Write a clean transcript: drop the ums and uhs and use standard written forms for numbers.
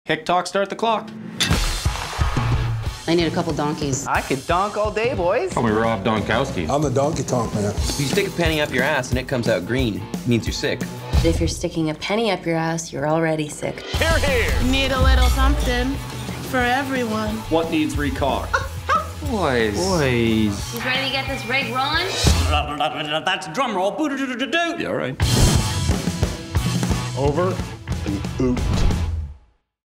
Hick Talk, start the clock. I need a couple donkeys. I could donk all day, boys. Call me Rob Donkowski. I'm the donkey tonk man. If you stick a penny up your ass and it comes out green, it means you're sick. But if you're sticking a penny up your ass, you're already sick. Here, here. Need a little something for everyone. What needs recock? Boys. You ready to get this rig rolling? That's drum roll. Yeah, all right. Over and out.